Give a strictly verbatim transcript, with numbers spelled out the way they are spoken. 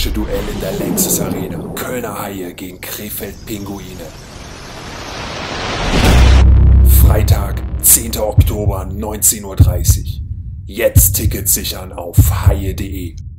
epische Duell in der Lanxess Arena. Kölner Haie gegen Krefeld Pinguine. Freitag, zehnter Oktober, neunzehn Uhr dreißig. Jetzt Tickets sichern auf haie punkt de.